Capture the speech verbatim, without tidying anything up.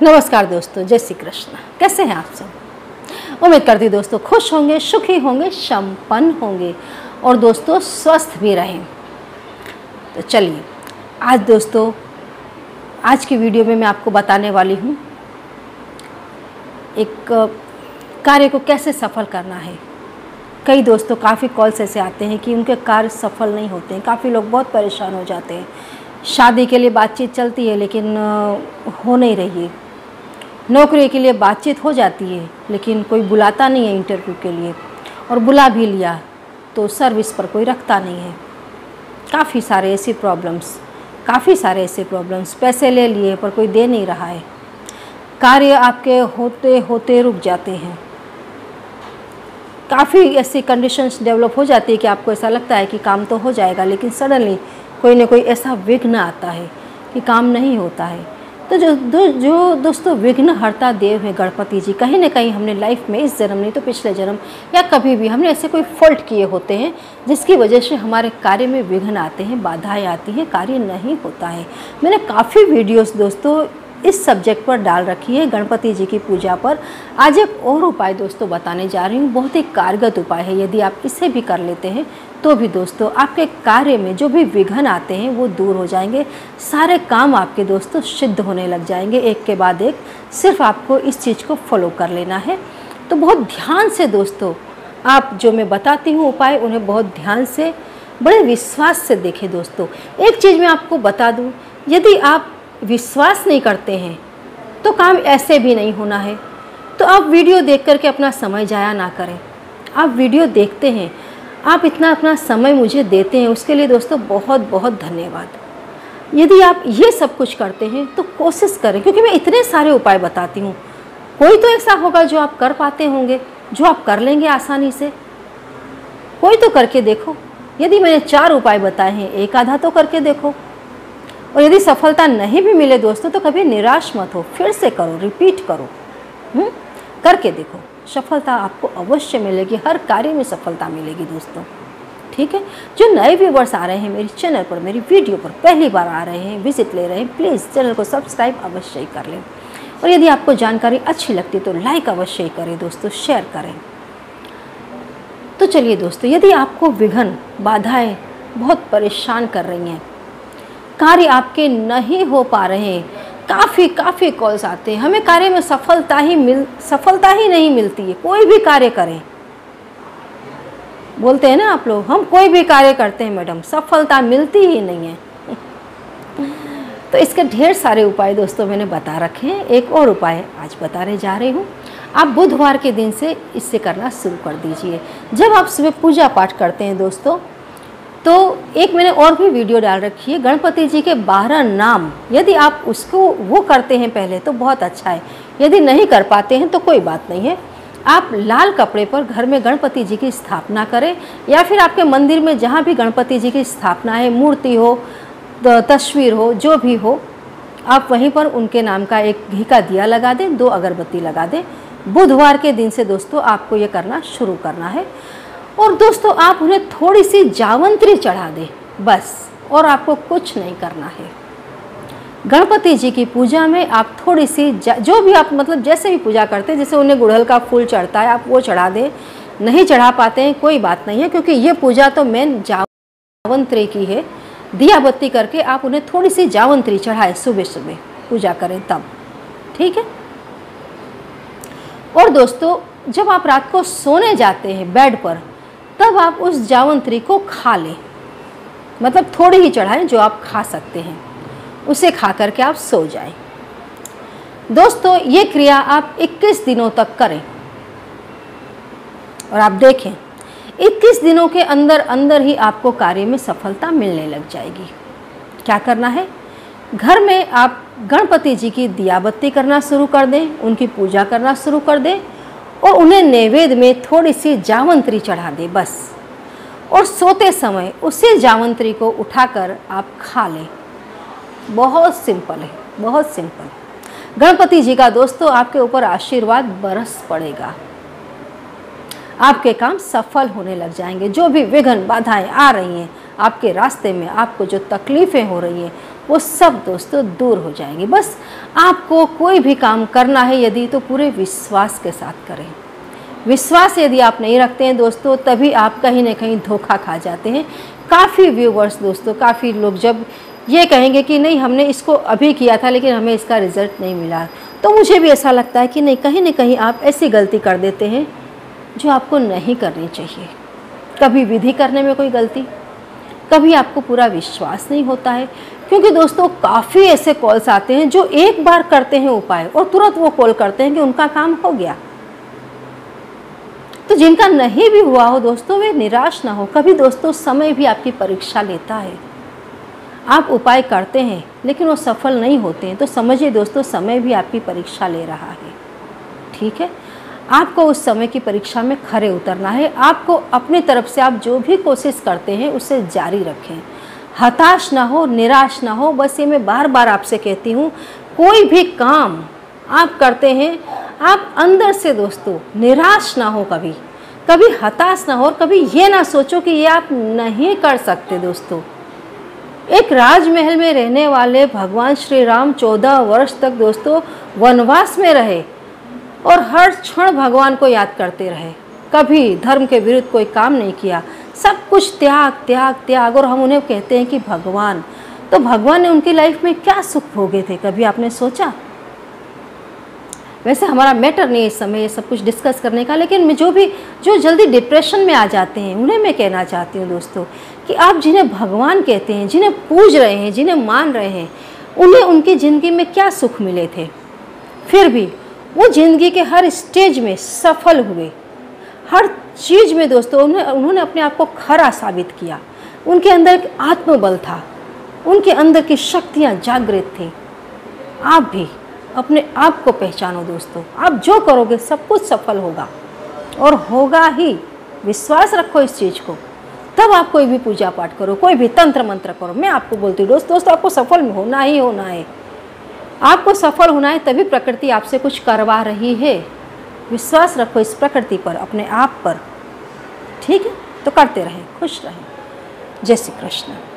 नमस्कार दोस्तों, जय श्री कृष्ण। कैसे हैं आप सब? उम्मीद करती दोस्तों खुश होंगे, सुखी होंगे, संपन्न होंगे और दोस्तों स्वस्थ भी रहें। तो चलिए आज दोस्तों आज की वीडियो में मैं आपको बताने वाली हूँ एक कार्य को कैसे सफल करना है। कई दोस्तों काफ़ी कॉल्स ऐसे आते हैं कि उनके कार्य सफल नहीं होते हैं। काफ़ी लोग बहुत परेशान हो जाते हैं। शादी के लिए बातचीत चलती है लेकिन हो नहीं रही है। नौकरी के लिए बातचीत हो जाती है लेकिन कोई बुलाता नहीं है इंटरव्यू के लिए, और बुला भी लिया तो सर्विस पर कोई रखता नहीं है। काफ़ी सारे ऐसी प्रॉब्लम्स काफ़ी सारे ऐसे प्रॉब्लम्स पैसे ले लिए पर कोई दे नहीं रहा है। कार्य आपके होते होते रुक जाते हैं। काफ़ी ऐसी कंडीशंस डेवलप हो जाती है कि आपको ऐसा लगता है कि काम तो हो जाएगा, लेकिन सडनली कोई ना कोई ऐसा विघ्न आता है कि काम नहीं होता है। तो जो दो, जो दोस्तों विघ्न हरता देव है गणपति जी, कहीं ना कहीं हमने लाइफ में इस जन्म नहीं तो पिछले जन्म या कभी भी हमने ऐसे कोई फॉल्ट किए होते हैं जिसकी वजह से हमारे कार्य में विघ्न आते हैं, बाधाएं आती हैं, कार्य नहीं होता है। मैंने काफ़ी वीडियोस दोस्तों इस सब्जेक्ट पर डाल रखी है, गणपति जी की पूजा पर। आज एक और उपाय दोस्तों बताने जा रही हूँ, बहुत ही कारगर उपाय है। यदि आप इसे भी कर लेते हैं तो भी दोस्तों आपके कार्य में जो भी विघ्न आते हैं वो दूर हो जाएंगे। सारे काम आपके दोस्तों सिद्ध होने लग जाएंगे एक के बाद एक। सिर्फ आपको इस चीज़ को फॉलो कर लेना है। तो बहुत ध्यान से दोस्तों आप जो मैं बताती हूँ उपाय, उन्हें बहुत ध्यान से बड़े विश्वास से देखें। दोस्तों एक चीज़ मैं आपको बता दूँ, यदि आप विश्वास नहीं करते हैं तो काम ऐसे भी नहीं होना है। तो आप वीडियो देख करके अपना समय जाया ना करें। आप वीडियो देखते हैं, आप इतना अपना समय मुझे देते हैं, उसके लिए दोस्तों बहुत बहुत धन्यवाद। यदि आप ये सब कुछ करते हैं तो कोशिश करें, क्योंकि मैं इतने सारे उपाय बताती हूँ, कोई तो ऐसा होगा जो आप कर पाते होंगे, जो आप कर लेंगे आसानी से। कोई तो करके देखो। यदि मैंने चार उपाय बताए हैं, एक आधा तो करके देखो। और यदि सफलता नहीं भी मिले दोस्तों तो कभी निराश मत हो, फिर से करो, रिपीट करो, हुँ? करके देखो। सफलता आपको अवश्य मिलेगी, हर कार्य में सफलता मिलेगी दोस्तों। ठीक है। जो नए व्यूवर्स आ रहे हैं मेरे चैनल पर, मेरी वीडियो पर पहली बार आ रहे हैं, विजिट ले रहे हैं, प्लीज़ चैनल को सब्सक्राइब अवश्य ही कर लें। और यदि आपको जानकारी अच्छी लगती तो लाइक अवश्य ही करें दोस्तों, शेयर करें। तो चलिए दोस्तों, यदि आपको विघ्न बाधाएँ बहुत परेशान कर रही हैं, कार्य आपके नहीं हो पा रहे हैं, काफ़ी काफ़ी कॉल्स आते हैं, हमें कार्य में सफलता ही मिल सफलता ही नहीं मिलती है। कोई भी कार्य करें, बोलते हैं ना आप लोग, हम कोई भी कार्य करते हैं मैडम, सफलता मिलती ही नहीं है। तो इसके ढेर सारे उपाय दोस्तों मैंने बता रखे हैं। एक और उपाय आज बताने जा रही हूँ। आप बुधवार के दिन से इससे करना शुरू कर दीजिए। जब आप सुबह पूजा पाठ करते हैं दोस्तों, तो एक मैंने और भी वीडियो डाल रखी है, गणपति जी के बारह नाम। यदि आप उसको वो करते हैं पहले तो बहुत अच्छा है, यदि नहीं कर पाते हैं तो कोई बात नहीं है। आप लाल कपड़े पर घर में गणपति जी की स्थापना करें, या फिर आपके मंदिर में जहाँ भी गणपति जी की स्थापना है, मूर्ति हो, तस्वीर हो, जो भी हो, आप वहीं पर उनके नाम का एक घी का दिया लगा दें, दो अगरबत्ती लगा दें। बुधवार के दिन से दोस्तों आपको ये करना शुरू करना है। और दोस्तों आप उन्हें थोड़ी सी जावंत्री चढ़ा दें बस, और आपको कुछ नहीं करना है। गणपति जी की पूजा में आप थोड़ी सी जो भी आप मतलब जैसे भी पूजा करते हैं, जैसे उन्हें गुड़हल का फूल चढ़ता है आप वो चढ़ा दें। नहीं चढ़ा पाते हैं कोई बात नहीं है, क्योंकि ये पूजा तो मेन जावंत्री की है। दिया बत्ती करके आप उन्हें थोड़ी सी जावंत्री चढ़ाएं, सुबह सुबह पूजा करें तब। ठीक है। और दोस्तों जब आप रात को सोने जाते हैं बेड पर, तब आप उस जावंत्री को खा लें, मतलब थोड़ी ही चढ़ाएं जो आप खा सकते हैं, उसे खा करके आप सो जाएं। दोस्तों ये क्रिया आप इक्कीस दिनों तक करें और आप देखें इक्कीस दिनों के अंदर अंदर ही आपको कार्य में सफलता मिलने लग जाएगी। क्या करना है, घर में आप गणपति जी की दिया बत्ती करना शुरू कर दें, उनकी पूजा करना शुरू कर दें, और उन्हें नैवेद्य में थोड़ी सी जावंत्री चढ़ा दें बस। और सोते समय उसी जावंत्री को उठाकर आप खा लें। बहुत सिंपल है, बहुत सिंपल। गणपति जी का दोस्तों आपके ऊपर आशीर्वाद बरस पड़ेगा, आपके काम सफल होने लग जाएंगे। जो भी विघ्न बाधाएं आ रही हैं आपके रास्ते में, आपको जो तकलीफ़ें हो रही हैं, वो सब दोस्तों दूर हो जाएंगे। बस आपको कोई भी काम करना है यदि, तो पूरे विश्वास के साथ करें। विश्वास यदि आप नहीं रखते हैं दोस्तों, तभी आप कहीं ना कहीं धोखा खा जाते हैं। काफ़ी व्यूवर्स दोस्तों, काफ़ी लोग जब ये कहेंगे कि नहीं हमने इसको अभी किया था लेकिन हमें इसका रिज़ल्ट नहीं मिला, तो मुझे भी ऐसा लगता है कि नहीं, कहीं ना कहीं आप ऐसी गलती कर देते हैं जो आपको नहीं करनी चाहिए। कभी विधि करने में कोई गलती, कभी आपको पूरा विश्वास नहीं होता है। क्योंकि दोस्तों काफ़ी ऐसे कॉल्स आते हैं जो एक बार करते हैं उपाय और तुरंत वो कॉल करते हैं कि उनका काम हो गया। तो जिनका नहीं भी हुआ हो दोस्तों, वे निराश ना हो। कभी दोस्तों समय भी आपकी परीक्षा लेता है। आप उपाय करते हैं लेकिन वो सफल नहीं होते हैं, तो समझिए दोस्तों समय भी आपकी परीक्षा ले रहा है। ठीक है, आपको उस समय की परीक्षा में खरे उतरना है। आपको अपनी तरफ से आप जो भी कोशिश करते हैं उसे जारी रखें, हताश ना हो, निराश ना हो। बस ये मैं बार बार आपसे कहती हूँ, कोई भी काम आप करते हैं, आप अंदर से दोस्तों निराश ना हो, कभी कभी हताश ना हो, और कभी ये ना सोचो कि ये आप नहीं कर सकते। दोस्तों एक राजमहल में रहने वाले भगवान श्री राम चौदह वर्ष तक दोस्तों वनवास में रहे और हर क्षण भगवान को याद करते रहे। कभी धर्म के विरुद्ध कोई काम नहीं किया, सब कुछ त्याग त्याग त्याग। और हम उन्हें कहते हैं कि भगवान, तो भगवान ने उनकी लाइफ में क्या सुख भोगे थे, कभी आपने सोचा? वैसे हमारा मैटर नहीं है इस समय ये सब कुछ डिस्कस करने का, लेकिन मैं जो भी जो जल्दी डिप्रेशन में आ जाते हैं उन्हें मैं कहना चाहती हूँ दोस्तों कि आप जिन्हें भगवान कहते हैं, जिन्हें पूज रहे हैं, जिन्हें मान रहे हैं, उन्हें उनकी ज़िंदगी में क्या सुख मिले थे, फिर भी वो ज़िंदगी के हर स्टेज में सफल हुए। हर चीज़ में दोस्तों उन्हें उन्होंने अपने आप को खरा साबित किया। उनके अंदर एक आत्मबल था, उनके अंदर की शक्तियाँ जागृत थी। आप भी अपने आप को पहचानो दोस्तों, आप जो करोगे सब कुछ सफल होगा और होगा ही। विश्वास रखो इस चीज़ को, तब आप कोई भी पूजा पाठ करो, कोई भी तंत्र मंत्र करो। मैं आपको बोलती हूँ दोस्त दोस्तों आपको सफल होना ही होना है। आपको सफल होना है, तभी प्रकृति आपसे कुछ करवा रही है। विश्वास रखो इस प्रकृति पर, अपने आप पर। ठीक है, तो करते रहें, खुश रहें। जय श्री कृष्ण।